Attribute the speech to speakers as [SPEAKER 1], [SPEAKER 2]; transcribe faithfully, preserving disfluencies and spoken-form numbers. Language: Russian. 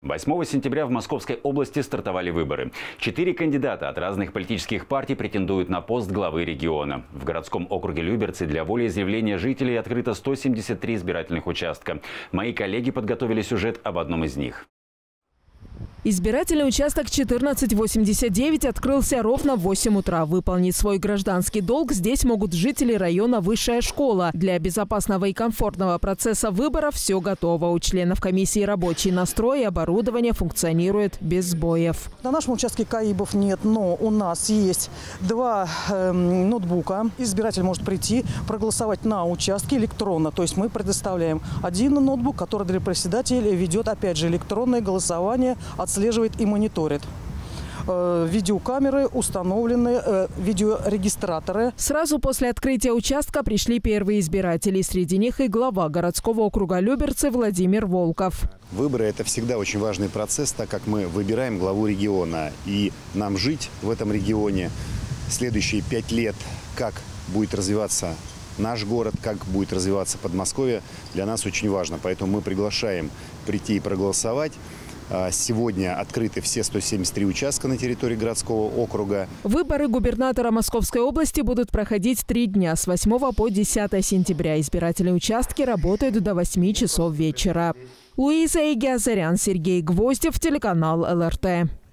[SPEAKER 1] восьмого сентября в Московской области стартовали выборы. Четыре кандидата от разных политических партий претендуют на пост главы региона. В городском округе Люберцы для волеизъявления жителей открыто сто семьдесят три избирательных участка. Мои коллеги подготовили сюжет об одном из них.
[SPEAKER 2] Избирательный участок четырнадцать восемьдесят девять открылся ровно в восемь утра. Выполнить свой гражданский долг здесь могут жители района «Высшая школа». Для безопасного и комфортного процесса выборов все готово. У членов комиссии рабочий настрой и оборудование функционирует без сбоев.
[SPEAKER 3] На нашем участке КАИБов нет, но у нас есть два э, ноутбука. Избиратель может прийти, проголосовать на участке электронно. То есть мы предоставляем один ноутбук, который для председателя ведет, опять же, электронное голосование, отслеживает и мониторит. Видеокамеры установлены, видеорегистраторы.
[SPEAKER 2] Сразу после открытия участка пришли первые избиратели. Среди них и глава городского округа Люберцы Владимир Волков.
[SPEAKER 4] Выборы – это всегда очень важный процесс, так как мы выбираем главу региона. И нам жить в этом регионе следующие пять лет, как будет развиваться наш город, как будет развиваться Подмосковье, для нас очень важно. Поэтому мы приглашаем прийти и проголосовать. Сегодня открыты все сто семьдесят три участка на территории городского округа.
[SPEAKER 2] Выборы губернатора Московской области будут проходить три дня с восьмого по десятое сентября. Избирательные участки работают до восьми часов вечера. Луиза Игиазарян, Сергей Гвоздев, телеканал эл эр тэ.